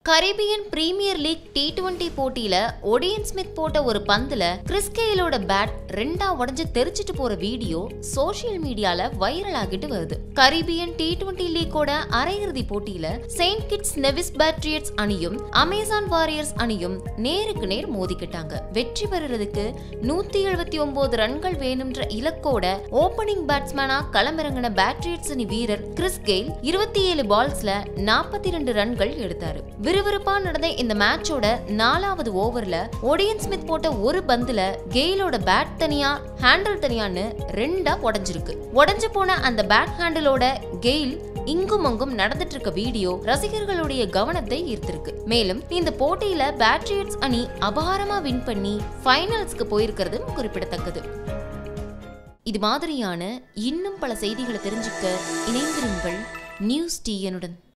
Caribbean premier league T20 போட்டியில Odean Smith போட்ட ஒரு பந்துல கிறிஸ் கெயிலோட பேட் ரெண்டா உடைஞ்சு தெரிச்சிட்டு போற வீடியோ சோசியல் மீடியால வைரல் ஆகிட்டு வருது. கரீபியன் T20 லீக்கோட அரையிறுதி போட்டியில செயின்ட் கிட்ஸ் நெவிஸ் பேட்ரியட்ஸ் அணியும் அமேசான் வாரியர்ஸ் அணியும் நேருக்கு நேர் மோதிக்கிட்டாங்க. வெற்றி பெறுறதுக்கு 179 ரன்கள் வேணும்ன்ற இலக்கோட ஓபனிங் பேட்ஸ்மேனா களமிறங்கின பேட்ரியட்ஸ் அணி வீரர் கிறிஸ் கெயில் 27 பால்ஸ்ல 42 ரன்கள் எடுத்தாரு. விறுவிறுப்பா நடந்த இந்த மேட்சோட 4வது ஓவர்ல ஒடியன் ஸ்மித் போட்ட ஒரு பந்துல கெயிலோட பேட் தனியா ஹேண்டில் தனியான்னு ரெண்டா உடைஞ்சிருக்கு. உடைஞ்சு போன அந்த பேட் ஹேண்டிலோட கெயில் இங்கும் அங்கும் நடந்துட்டு இருக்க வீடியோ ரசிகர்களுடைய கவனத்தை ஈர்த்திருக்கு. மேலும் இந்த போட்டியில பேட்ரியட்ஸ் அணி அபாரமா வின் பண்ணி ஃபைனல்ஸ்க்கு போயிருக்கிறது குறிப்பிடத்தக்கது. இது மாதிரியான இன்னும் பல செய்திகளை தெரிஞ்சுக்க இணைந்திருங்கள் நியூஸ் TN உடன்.